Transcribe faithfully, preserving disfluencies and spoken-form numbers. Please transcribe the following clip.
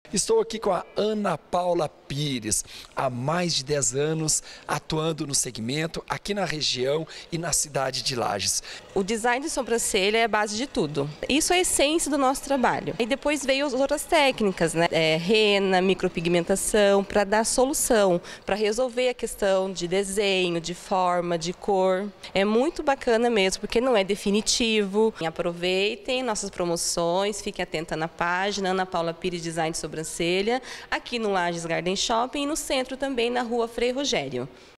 Estou aqui com a Ana Paula Pires, há mais de dez anos atuando no segmento aqui na região e na cidade de Lages. O design de sobrancelha é a base de tudo. Isso é a essência do nosso trabalho. E depois veio as outras técnicas, né? É, rena, micropigmentação, para dar solução, para resolver a questão de desenho, de forma, de cor. É muito bacana mesmo, porque não é definitivo. Aproveitem nossas promoções, fiquem atenta na página, Ana Paula Pires Design de Sobrancelha, aqui no Lages Garden Shopping e no centro também, na rua Frei Rogério.